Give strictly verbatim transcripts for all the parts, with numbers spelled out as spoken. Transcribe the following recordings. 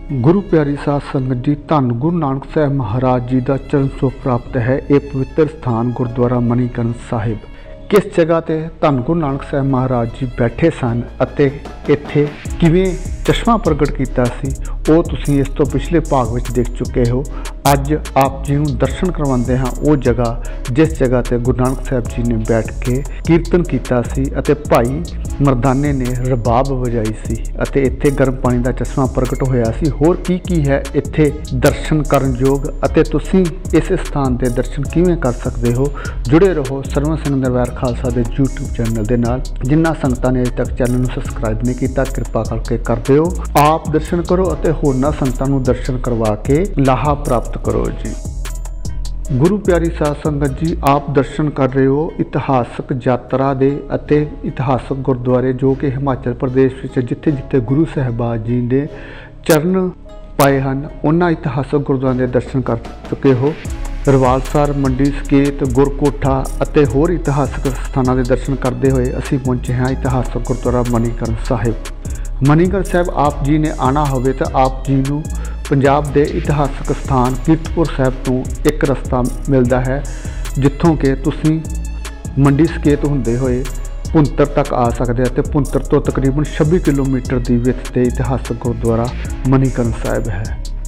गुरु प्यारी साध संगत जी, धन गुरु नानक साहब महाराज जी का चरण छूह प्राप्त है। ये पवित्र स्थान गुरुद्वारा मणिकरण साहिब किस जगह ते धन गुरु नानक साहब महाराज जी बैठे सन अते इत्थे किवें चश्मा प्रगट किया सी, वो तुसीं इस तो पिछले भाग में देख चुके हो। अज आप जी नूं दर्शन करवाते हाँ वो जगह जिस जगह ते गुरु नानक साहब जी ने बैठ के कीर्तन किया सी अते भाई मरदाने ने रबाब वजाई सी अते इत्थे गर्म पानी का चश्मा प्रगट होया सी। होर की की है इत्थे दर्शन करन योग अते तुसीं इस स्थान के दर्शन किवें कर सकते हो। जुड़े रहो सरवण सिंह निरवैर खालसा के यूट्यूब चैनल के नाल। जिन्हां संगतां ने अजे तक चैनल नूं सबसक्राइब नहीं किया कृपा करके कर दिओ। आप दर्शन करो अते होरनां संगतां नूं दर्शन करवा के लाहा प्राप्त करो जी। गुरु प्यारी साध संगत जी, आप दर्शन कर रहे हो इतिहासक यात्रा दे अते इतिहासक गुरुद्वारे जो कि हिमाचल प्रदेश विच जिथे जिथे गुरु साहिबान जी ने चरण पाए हैं उन्हां इतिहासक गुरुद्वारों के दर्शन कर चुके हो। रवालसर, मंडी सकेत, गुरकोठा अते होर इतिहासक स्थानों के दर्शन करते हुए असीं पहुंचे हैं इतिहासक गुरुद्वारा मणिकरण साहिब। मणिकरण साहिब आप जी ने आना होवे तो आप जी नूं पंजाब के इतिहासक स्थान कीरतपुर साहिब तो एक रस्ता मिलता है जिथों के तुसीं मंडी सकेत होंदे होए भुंतर तक आ सकते हैं। भुंतर तो तकरीबन छब्बी किलोमीटर की विथ ते इतिहासक गुरुद्वारा मणिकरण साहिब है।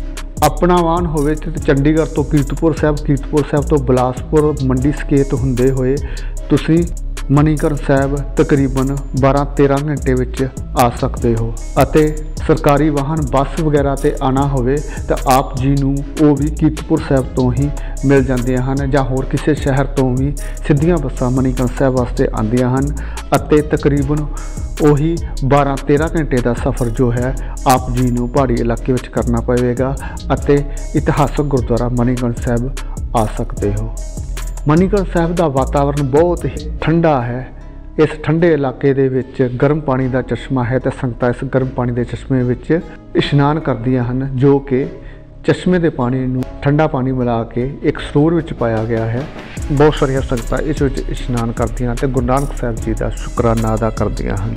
अपना वाहन होवे तो चंडीगढ़ तो कीरतपुर साहिब, कीरतपुर साहिब तो बिलासपुर, मंडी सकेत होंदे होए तुसीं मणिकरण साहिब तकरीबन बारह तेरह घंटे विच आ सकते हो। अते सरकारी वाहन बस वगैरह ते आना होवे तो आप जी नूं वो भी कीरतपुर साहिब तो ही मिल जांदियां हन जां होर किसी शहर तो भी सीधियां बसां मणिकरण साहिब वास्ते आंदियां हन। अते तकरीबन वही बारह तेरह घंटे का सफ़र जो है आप जी नूं पहाड़ी इलाके विच करना पवेगा अते इतिहासक गुरुद्वारा मणिकरण साहिब आ सकते हो। मणिकरण साहिब का वातावरण बहुत ही ठंडा है। इस ठंडे इलाके दे विच गर्म पानी का चश्मा है तो संगतां इस गर्म पानी के चश्मे विच इशनान करदियां हन जो कि चश्मे के पानी नूं ठंडा पानी मिला के एक सरोवर विच पाया गया है। बहुत सारिया संगतां इस विच इशनान करदियां ते गुरु नानक साहिब जी का शुकराना अदा करदियां हन।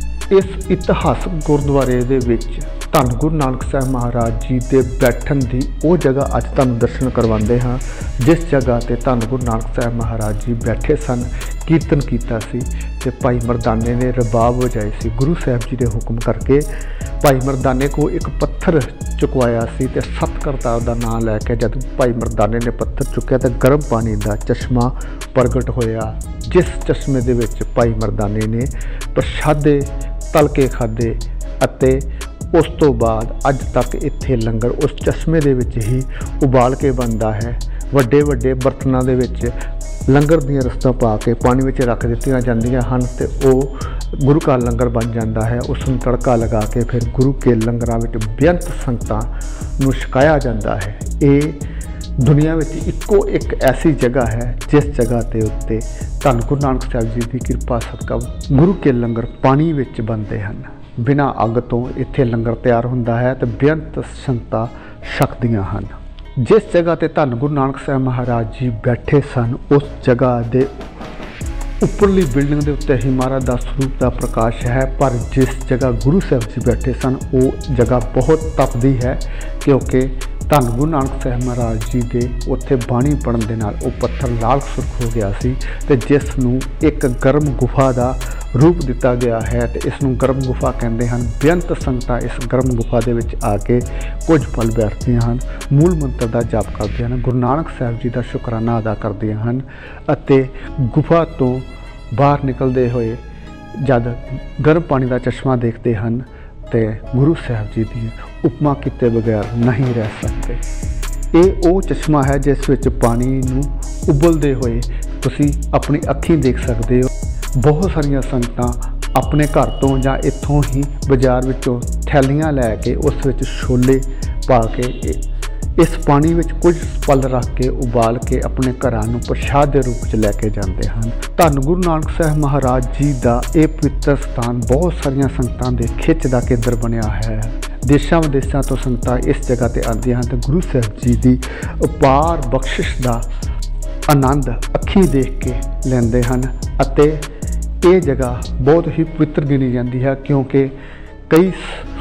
इस इतिहासक गुरुद्वारे दे विच धन गुरु नानक साहब महाराज जी के बैठन की वो जगह अज तुहानूं दर्शन करवाते हाँ जिस जगह ते धन गुरु नानक साहब महाराज जी बैठे सन, कीर्तन किया सी ते भाई मरदाने ने रबाब वजाई सी। गुरु साहब जी ने हुक्म करके भाई मरदाने को एक पत्थर चुकवाया सी ते सत करतार का नाम लैके जब भाई मरदाने ने पत्थर चुकया तो गर्म पानी का चश्मा प्रगट होया जिस चश्मे दे विच भाई मरदाने ने प्रशादे तल के खाधे अते उस तो बाद अज तक इत्थे लंगर उस चश्मे दे विच ही उबाल के बनता है। वड्डे वड्डे बर्तनों दे विच लंगर दियां रस्तां पा के पानी विच रख दित्तियां जांदियां हन ते वो गुरु का लंगर बन जाता है। उसनूं तड़का लगा के फिर गुरु के लंगरां विच बेअंत संगतां नूं छकाया जाता है। ये दुनिया में इक्को एक ऐसी जगह है जिस जगह के उत्ते धन गुरु नानक साहब जी की कृपा सदका गुरु के लंगर पानी विच बनते हैं। बिना अग तो इत्थे लंगर तैयार होंदा है तो बेअंत संगतां छकदियां हन। जिस जगह ते धन गुरु नानक साहब महाराज जी बैठे सन उस जगह के उपरली बिल्डिंग के उत्ते ही महाराज का स्वरूप का प्रकाश है। पर जिस जगह गुरु साहब जी बैठे सन वो जगह बहुत तपदी है क्योंकि धन गुरु नानक साहब महाराज जी के उत्थे बाणी पढ़न दे नाल वो पत्थर लाल सुर्ख हो गया सी ते जिस नूं एक गर्म गुफा का रूप दिता गया है तो इसनूं गर्म गुफा कहते हैं। बेअंत संगतां इस गर्म गुफा दे विच आके कुछ पल बैठदियां हन, मूल मंत्र का जाप करदियां हन, गुरु नानक साहब जी का शुकराना अदा करदियां हन अते गुफा तो बाहर निकलते हुए जब गर्म पानी का चश्मा देखते हैं तो गुरु साहब जी की उपमा किते बगैर नहीं रह सकते। ये वो चश्मा है जिस विच पानी नूं उबलते हुए तुसीं अपनी अखीं देख सकते हो। बहुत सारिया संगतां अपने घर तो या इत्थों ही बाजार विचों थैलियां लैके उस विच छोले पा के इस पानी विच कुछ पल रख के उबाल के अपने घरां नूं प्रसाद के रूप में लैके जाते हैं। धन गुरु नानक साहब महाराज जी का यह पवित्र स्थान बहुत सारिया संगतां दे खिच का केंद्र बनया है। देशों विदेशों तो संगतां इस जगह पर आदियां हैं तो गुरु साहब जी की अपार बख्शिश का आनंद अखीं देख के लैंदे हैं अते ये जगह बहुत ही पवित्र गिनी जाती है क्योंकि कई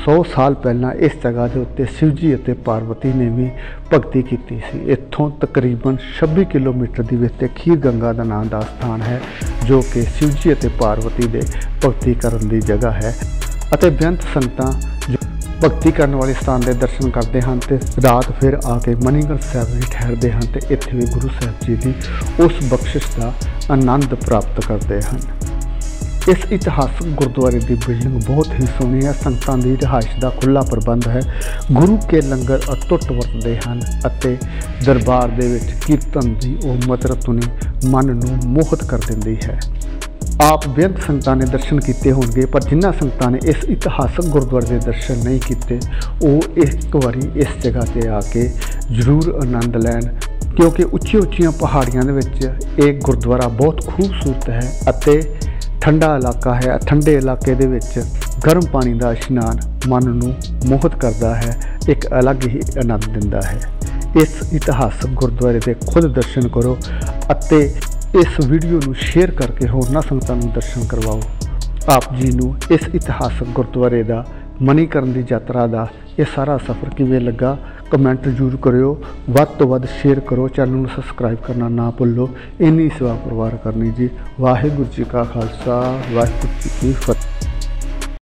सौ साल पहला इस जगह के उत्ते शिव जी और पार्वती ने भी भगती की सी। इत्थों तकरीबन छब्बीस किलोमीटर की विच खीर गंगा का नाम का स्थान है, जो कि शिव जी और पार्वती के भगती करने की जगह है। अते बेअंत संगतां जो भगती करने वाले स्थान के दर्शन करते हैं तो रात फिर आके मणिकरण साहिब में ठहरते हैं तो इत्थे भी गुरु साहिब जी की उस बख्शिश का आनंद प्राप्त करते हैं। इस इतिहासक गुरुद्वारे की बिल्डिंग बहुत ही सोहनी है। संगतां की रिहाइश का खुला प्रबंध है। गुरु के लंगर अटुट वरतते हैं अते दरबार दे विच कीर्तन की वो मधुर धुनी मन नूं मोहित कर देंदी है। आप बेअंत संगतां ने दर्शन किए होंगे, पर जिन्हां संगतां ने इस इतिहासक गुरुद्वारे के दर्शन नहीं किए वो एक बारी इस जगह पर आके जरूर आनंद लैन, क्योंकि उच्ची उच्चियां पहाड़ियां दे विच एक गुरुद्वारा बहुत खूबसूरत है अते ठंडा इलाका है। ठंडे इलाके दे विच गर्म पानी का इशनान मन नूं मोहित करता है, एक अलग ही आनंद दिंदा है। इस इतिहासक गुरुद्वारे के खुद दर्शन करो अते इस वीडियो नूं शेयर करके होरनां संगतां नूं दर्शन करवाओ। आप जी नूं इस इतिहासक गुरुद्वारे का मणिकरण की यात्रा का यह सारा सफ़र किवें लगा, कमेंट जरूर करियो, वध तो वध शेयर करो, चैनल नूं सबसक्राइब करना ना भुल्लो। इन्नी सेवा परवार करनी जी। वाहिगुरू जी का खालसा, वाहिगुरू जी की फतेह।